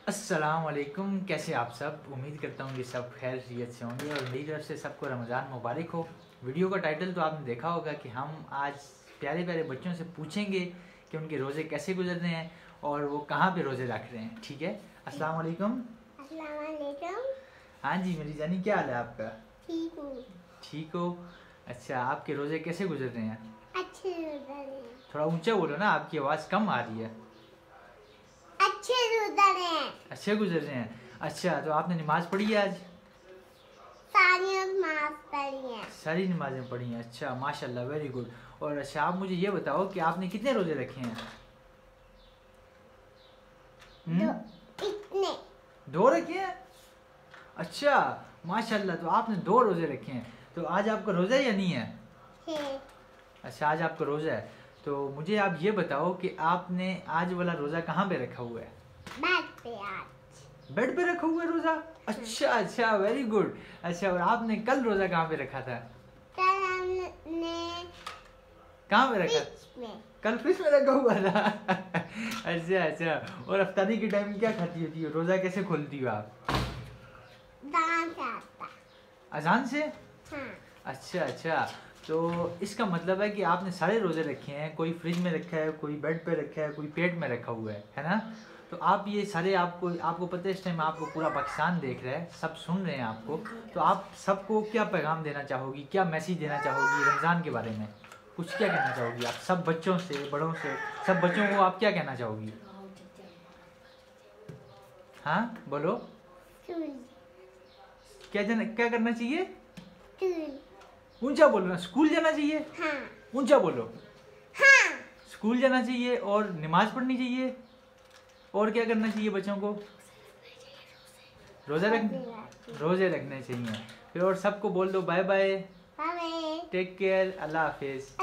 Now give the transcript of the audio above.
अस्सलाम वालेकुम। कैसे आप सब? उम्मीद करता हूँ कि सब खैरियत से होंगे और मेरी तरफ से सबको रमज़ान मुबारक हो। वीडियो का टाइटल तो आपने देखा होगा कि हम आज प्यारे प्यारे बच्चों से पूछेंगे कि उनके रोज़े कैसे गुजर रहे हैं और वो कहाँ पे रोज़े रख रहे हैं। ठीक है, अस्सलाम वालेकुम। अस्सलाम वालेकुम। हाँ जी मेरी जानी, क्या हाल है आपका? ठीक हूँ। ठीक हो? अच्छा, आपके रोज़े कैसे गुजर रहे हैं? अच्छे गुजर रहे हैं। थोड़ा ऊंचा बोलो ना, आपकी आवाज़ कम आ रही है। अच्छे गुजर रहे हैं। अच्छे गुजर रहे हैं। अच्छा, तो आपने नमाज़ पढ़ी है आज? सारी नमाज पढ़ी है। सारी नमाजें पढ़ी हैं। अच्छा, माशाल्लाह, वेरी गुड। और अच्छा, आप मुझे ये बताओ कि आपने कितने रोजे रखे हैं? इतने 2 रखे हैं। अच्छा, माशाल्लाह, तो आपने 2 रोजे रखे हैं। तो आज आपका रोजा या नहीं है? है। अच्छा, आज आपका रोजा है। तो मुझे आप ये बताओ कि आपने आज वाला रोजा कहाँ पे रखा हुआ है? बैठ पे आज। बेड पे रखा हुआ है रोजा। अच्छा अच्छा, वेरी गुड। अच्छा, और आपने कल रोजा कहाँ पे रखा था? कल हमने कहाँ पे रखा? फ्रिज में। कल फ्रिज में रखा हुआ था। अच्छा अच्छा। और अफ्तारी के टाइम क्या खाती होती हो? रोजा कैसे खोलती हो आप? दान से आता। अजान से? हाँ। अच्छा अच्छा। तो इसका मतलब है कि आपने सारे रोजे रखे हैं। कोई फ्रिज में रखा है, कोई बेड पे रखा है, कोई पेट में रखा हुआ है ना? तो आप ये सारे, आपको पता है इस टाइम आपको पूरा पाकिस्तान देख रहा है, सब सुन रहे हैं आपको। तो आप सबको क्या पैगाम देना चाहोगी, क्या मैसेज देना चाहोगी रमज़ान के बारे में? कुछ क्या कहना चाहोगी आप सब बच्चों से, बड़ों से, सब बच्चों को आप क्या कहना चाहोगी? हाँ बोलो। स्कूल। क्या करना चाहिए? स्कूल। ऊंचा बोलो ना। स्कूल जाना चाहिए। हाँ। ऊंचा बोलो। हाँ। स्कूल जाना चाहिए और नमाज पढ़नी चाहिए। और क्या करना चाहिए बच्चों को? रोजे रखने चाहिए। फिर और सबको बोल दो bye bye, bye. Take care, अल्लाह हाफिज।